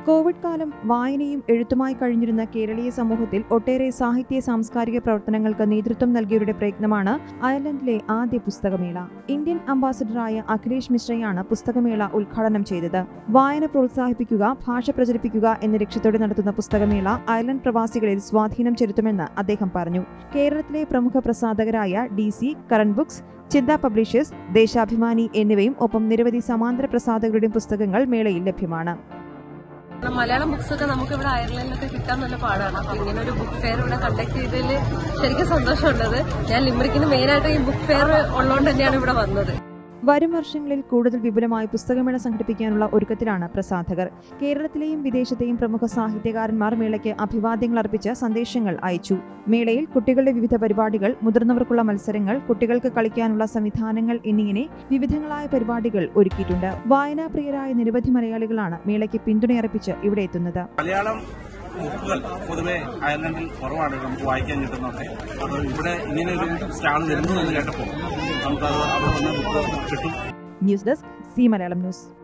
Covid കാലം വായനയും എഴുത്തുമായി കഴിഞ്ഞിരുന്ന കേരളീയ സമൂഹത്തിൽ ഒട്ടേറെ സാഹിത്യ സാംസ്കാരിക പ്രവർത്തനങ്ങൾക്ക് നേതൃത്വം നൽകിയവരുടെ പ്രയത്നമാണ് അയർലൻഡിലെ ആദ്യ പുസ്തകമേള. ഇന്ത്യൻ അംബാസഡറായ അഖിലേഷ് മിശ്രയാണ് പുസ്തകമേള ഉദ്ഘാടനം ചെയ്തത്. വായന പ്രോത്സാഹിപ്പിക്കുക, ഭാഷ പ്രചരിപ്പിക്കുക എന്ന ലക്ഷ്യത്തോടെ നടത്തുന്ന പുസ്തകമേള അയർലൻഡ് പ്രവാസികളിൽ സ്വാധീനം ചെലുത്തുമെന്ന് അദ്ദേഹം പറഞ്ഞു. കേരളത്തിലെ പ്രമുഖ പ്രസാധകരായ DC, current books, Chintha publishers, Deshabhimani എന്നിവയും ഒപ്പം നിരവധി സമാന്തര പ്രസാധകരുടെയും പുസ്തകങ്ങൾ മേളയിൽ ലഭ്യമാണ്. മലയാളം ബുക്സ് ഒക്കെ നമുക്ക് ഇവിടെ അയർലൻഡിലൊക്കെ കിട്ടാൻ നല്ല പാടാണ്. അപ്പൊ ഇങ്ങനെ ഒരു ബുക്ക് ഫെയർ ഇവിടെ കണ്ടക്ട് ചെയ്തതിൽ ശരിക്കും സന്തോഷമുള്ളത്. ഞാൻ ലിമറിക്കിന് മെയിനായിട്ട് ഈ ബുക്ക് ഫെയർ ഉള്ളതുകൊണ്ട് തന്നെയാണ് ഇവിടെ വന്നത്. വരും വർഷങ്ങളിൽ കൂടുതൽ വിപുലമായി പുസ്തകമേള സംഘടിപ്പിക്കാനുള്ള ഒരുക്കത്തിലാണ് പ്രസാധകർ. കേരളത്തിലെയും വിദേശത്തെയും പ്രമുഖ സാഹിത്യകാരന്മാർ മേളയ്ക്ക് അഭിവാദ്യങ്ങൾ അർപ്പിച്ച് സന്ദേശങ്ങൾ അയച്ചു. മേളയിൽ കുട്ടികളുടെ വിവിധ പരിപാടികൾ, മുതിർന്നവർക്കുള്ള മത്സരങ്ങൾ, കുട്ടികൾക്ക് കളിക്കാനുള്ള സംവിധാനങ്ങൾ എന്നിങ്ങനെ വിവിധങ്ങളായ പരിപാടികൾ ഒരുക്കിയിട്ടുണ്ട്. വായനാപ്രിയരായ നിരവധി മലയാളികളാണ് മേളയ്ക്ക് പിന്തുണയർപ്പിച്ച് ഇവിടെ എത്തുന്നത്. ബുക്കുകൾ പൊതുവെ അയർലൻഡിൽ കുറവാണ് നമുക്ക് വായിക്കാൻ കിട്ടുന്നതൊക്കെ. അത് ഇവിടെ ഇങ്ങനെ ഒരു സ്റ്റാൾ വരുന്നു എന്ന് കേട്ടപ്പോൾ നമുക്കത് അവിടെ നിന്ന് ബുക്ക് കിട്ടും. News desk, Zee Malayalam News.